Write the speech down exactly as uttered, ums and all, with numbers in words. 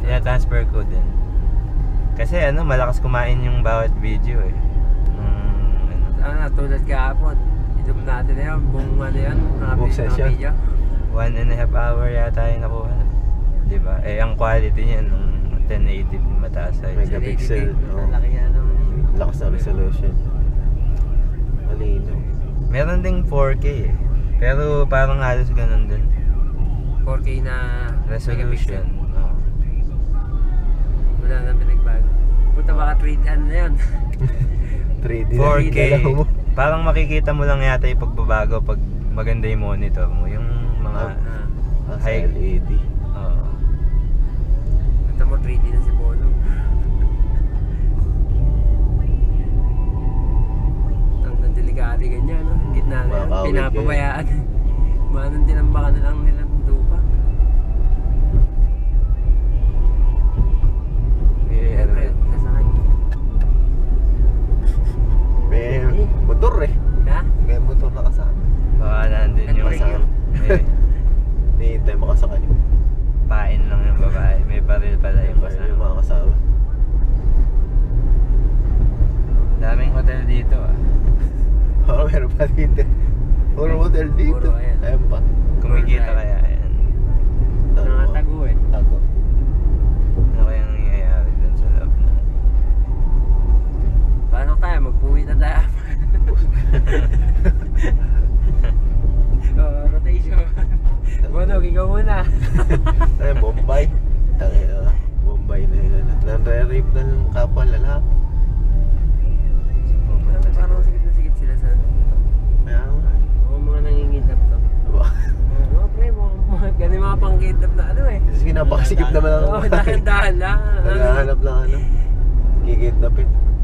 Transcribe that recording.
Tina-transfer ko din. Kasi ano, malakas kumain yung bawat video eh. Mm, ano. Ano, tulad kahapon. Inom natin na yun, buong ano yun, Buong session. video. One and a half hour yata yung nakuha na. Diba? Eh, ang quality niya nung ten eighty mataas ay. Megapixel. Oh. Laki nga nung... Lakas na resolution. Malino. Meron ding four K eh. Pero parang halos ganun din. four K na Resolution. megapixel. Oh. Wala na pinagbago. Puta baka three D ano na yun. three D four na K. dalawa mo. Parang makikita mo lang yata yung pagbabago pag maganda yung monitor mo. Yung mga Ah, Ah, sa high. L E D. Oo. Ito mo three D na si Bono. Ang delikado ganyan, no? Gitna na yan, Makakawit pinapabayaan. Manong tinambakan na lang nilang lupa. Eh, ano Siyempre, yun? nasakay. May motor eh. Ha? May motor na kasama. Baka nandun yung Nag-break yun. eh, Hinihintay makasakay. pain lang yung babae. May baril pala yung Ayun yung kasama. mga kasama. Daming hotel dito ah. Oo, meron pa dito. Puro hotel dito. Puro, ayan. Ayan pa. Kumikita kaya yan. Nakatago eh. Tago. Ano kayang nangyayari dun sa loob na? Paano tayo? Magpuwi na tayo. Oh, rotation. Bono, ikaw muna. Ayun, Bombay. Tangina. Bombay na yun. Nanre-rape na ng kapwa lalaki. Parang sikit na sikit sila sa... Kaya nga. Oo, mga nangingidap to. Diba? Oo, mga pre, mga, mga ganun mga pangkidap na ano eh. Kasi napakasikip naman ang Oo, dahan-dahan lang. Naghahanap lang ano. Kikidnapin.